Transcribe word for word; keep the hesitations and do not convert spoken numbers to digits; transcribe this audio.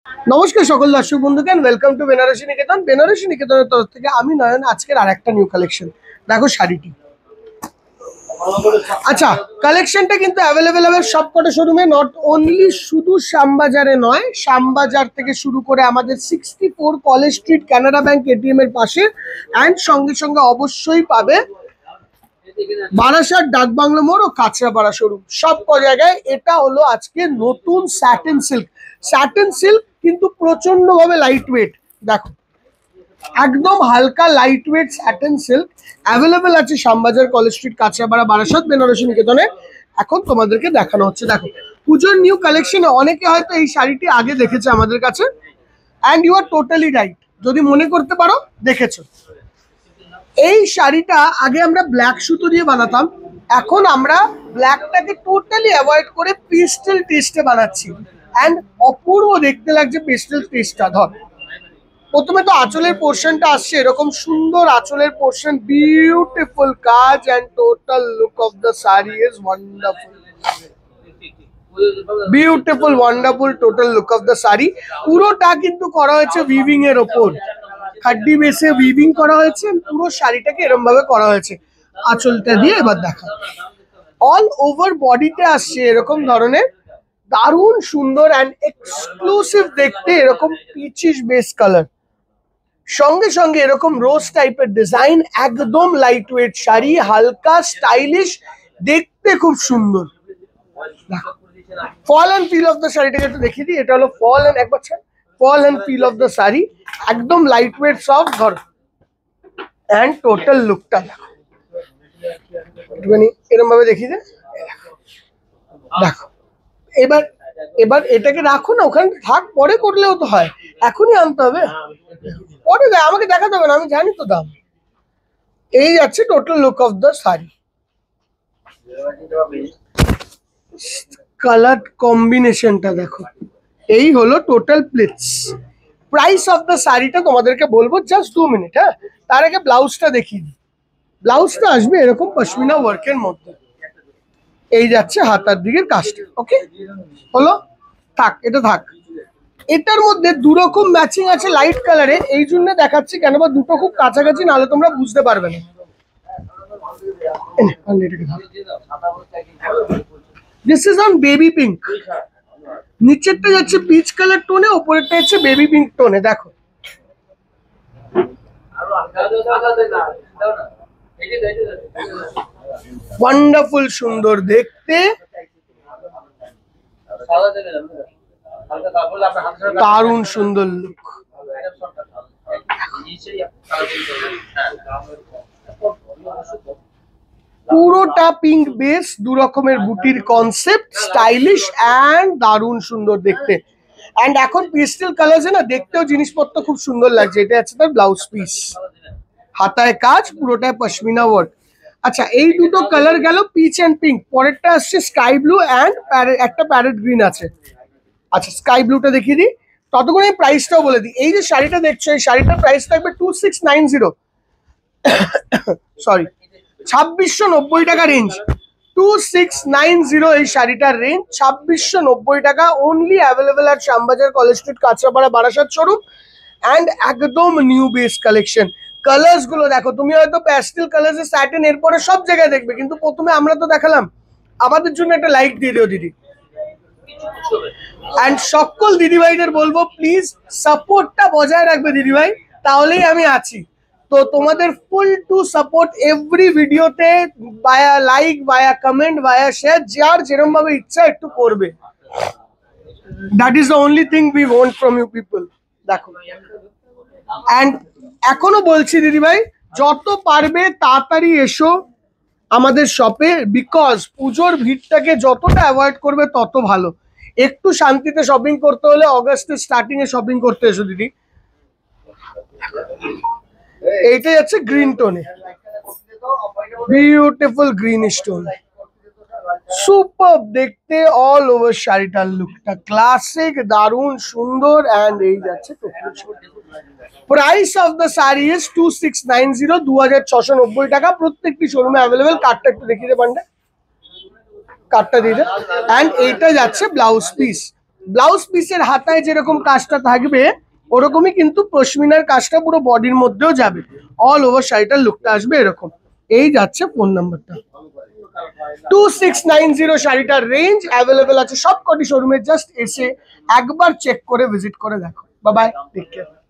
নমস্কার সকল দর্শক বন্ধুকে, ওয়েলকাম টু বেনারসি নিকেতন। বেনারসি নিকেতনের তরফ থেকে আমি নয়ন। আজকের আর একটা নিউ কালেকশন দেখো, শাড়িটি। আচ্ছা, কালেকশনটা কিন্তু অ্যাভেলেবেল হবে সবকটা শোরুমে, নট অনলি শুধু শ্যামবাজারে নয়, শ্যামবাজার থেকে শুরু করে আমাদের sixty four College Street Canada bank ATM এর পাশে, অ্যান্ড সঙ্গে সঙ্গে অবশ্যই পাবে বারাসাত ডাকবাংলো মোড় ও কাঁচরাপাড়া শোরুম, সব ক জায়গায়। এটা হলো আজকে নতুন স্যাটিন সিল্ক। স্যাটিন সিল্ক কিন্তু প্রচন্ড ভাবে লাইট ওয়েট, দেখো একদম হালকা light weight satin silk available আছে শ্যামবাজার, কলেজ স্ট্রিট, কাঁচরাপাড়া, বারাসাত, বেনারসি নিকেতনে। এখন তোমাদেরকে দেখানো হচ্ছে, দেখো পুজোর নিউ কালেকশনে। অনেকে হয়তো এই শাড়িটি আগে দেখেছে আমাদের কাছে, and you are totally right, যদি মনে করতে পারো দেখেছো। এই শাড়িটা আগে আমরা ব্ল্যাক সুতো দিয়ে বানাতাম, এখন আমরা ব্ল্যাকটাকে টোটালি অ্যাভয়েড করে পেস্টেল টেস্টে বানাচ্ছি, অ্যান্ড অপূর্ব দেখতে লাগছে পেস্টেল টেস্টটা। ধর, প্রথমে তো আঁচলের পোর্শনটা আসছে, এরকম সুন্দর আঁচলের পোর্শন, বিউটিফুল কাজ, and total look of the sari is wonderful. Beautiful wonderful total look of the sari. পুরোটা কিন্তু করা হয়েছে উইভিং এর ওপর, খাড্ডি বেসে উইভিং করা হয়েছে, পুরো শাড়িটাকে এরকম ভাবে করা হয়েছে। আঁচলটা দিয়ে এবার দেখা, অল ওভার বডিতে আসছে এরকম ধরনের দারুণ সুন্দর অ্যান্ড এক্সক্লুসিভ দেখতে, এরকম পিচিশ বেস কালার, সঙ্গে সঙ্গে এরকম রোজ টাইপের ডিজাইন, একদম লাইট ওয়েট শাড়ি, হালকা স্টাইলিশ, দেখতে খুব সুন্দর। দেখো fall and feel of the শাড়িটাকে একটু দেখিয়ে দিই। এটা হলো ফল অ্যান্ড একবার fall and feel of the sari, একদম লাইট ওয়েট সফট। ধর, অ্যান্ড টোটাল লুকটা দেখো, একটুখানি এরকম ভাবে দেখিয়ে দে। দেখো এবার এবার এটাকে রাখো না, ওখানে থাক, পরে করলেও তো হয়, এখনই আনতে হবে, পরে দেয় আমাকে দেখাতে হবে না, আমি জানি তো দাম। এই যাচ্ছে total look of the sari, colour কম্বিনেশনটা দেখো। এই হলো total pleats. Price of the শাড়িটা তোমাদেরকে বলবো, জাস্ট দু মিনিট। হ্যাঁ, তার আগে ব্লাউজটা দেখিয়ে দিই। ব্লাউজটা আসবে এরকম পশমিনা ওয়ার্কের মধ্যে, এই যাচ্ছে হাতার দিকের কাজটা। ওকে, হলো, থাক, এটা থাক। এটার মধ্যে দু রকম ম্যাচিং আছে লাইট কালারে, এই জন্য দেখাচ্ছি, কেন বা দুটো খুব কাছাকাছি, নাহলে তোমরা বুঝতে পারবে না। This is on baby pink, নিচেরটা যাচ্ছে পিচ কালার টোনে, ওপরেরটা যাচ্ছে বেবি পিঙ্ক টোনে। দেখো ওয়ান্ডারফুল সুন্দর দেখতে, দারুণ সুন্দর লুক। পুরোটা পিঙ্ক বেস, দু রকমের বুটির কনসেপ্ট, স্টাইলিশ অ্যান্ড দারুণ সুন্দর দেখতে। অ্যান্ড এখন পেস্টেল কালার্সে না দেখতেও জিনিসপত্র খুব সুন্দর লাগছে। এটা আছে তার ব্লাউজ পিস, হাতায় কাজ, পুরোটায় পশমিনা ওয়ার্ক। আচ্ছা, এই দুটো কালার গেল পিচ অ্যান্ড পিঙ্ক। পরেরটা আসছে স্কাই ব্লু অ্যান্ড একটা প্যারেট গ্রিন আছে। আচ্ছা, স্কাই ব্লুটা দেখিয়ে দিই, ততক্ষণ এই প্রাইসটাও বলে দিই। এই যে শাড়িটা দেখছো, এই শাড়িটার প্রাইস থাকবে two six nine zero sorry ছাব্বিশশো নব্বই টাকা range. Two six nine zero এই শাড়িটার রেঞ্জ, ছাব্বিশশো নব্বই টাকা। অনলি অ্যাভেলেবেল আর Shyambazar, College Street, Kanchrapara, Barasat showroom, and একদম নিউ বেস কালেকশন। কালার্স গুলো দেখো, তুমি হয়তো প্যাস্টেল কালার্স এর স্যাটিন এরপরে সব জায়গায় দেখবে, কিন্তু প্রথমে আমরা তো দেখালাম। আমাদের জন্য একটা লাইক দিয়ে দিও দিদি। অ্যান্ড সকল দিদিভাইদের বলবো, প্লিজ সাপোর্টটা বজায় রাখবে দিদিভাই, তাহলেই আমি আছি। তো তোমাদের ফুল টু সাপোর্ট এভরি ভিডিওতে, বায়া লাইক, বায়া কমেন্ট, বায়া শেয়ার, যার যেরকম ভাবে ইচ্ছা একটু করবে। That is the only thing we want from you people. দেখো, অ্যান্ড এখনো বলছি দিদিভাই, যত পারবে তাড়াতাড়ি এসো আমাদের শপে, বিকজ পুজোর ভিড়টাকে যতটা অ্যাভয়েড করবে তত ভালো। একটু শান্তিতে শপিং করতে হলে অগস্টের স্টার্টিং এ শপিং করতে এসো দিদি। এইটা যাচ্ছে গ্রিন টোনে, বিউটিফুল গ্রিনিশ টোন, সুপার দেখতে। অল ওভার শাড়িটার লুকটা ক্লাসিক, দারুণ সুন্দর। অ্যান্ড এই যাচ্ছে price of the sari is two six nine zero, দু হাজার ছশো নব্বই টাকা। প্রত্যেকটি শোরুমে অ্যাভেলেবেল। কার্ডটা একটু দেখিয়ে দে পান্ডে, কার্ডটা দিয়ে দে। অ্যান্ড এইটা যাচ্ছে ব্লাউজ পিস, ব্লাউজ পিসের হাতায় যেরকম কাজটা থাকবে ওরকমই কিন্তু পশমিনার কাজটা পুরো বডির মধ্যেও যাবে। অল ওভার শাড়িটার লুকটা আসবে এরকম। এই যাচ্ছে ফোন নাম্বারটা। টু সিক্স নাইন জিরো শাড়িটার রেঞ্জ অ্যাভেলেবেল আছে সব কটি শোরুমে। জাস্ট এসে একবার চেক করে ভিজিট করে দেখো। Bye bye, take care.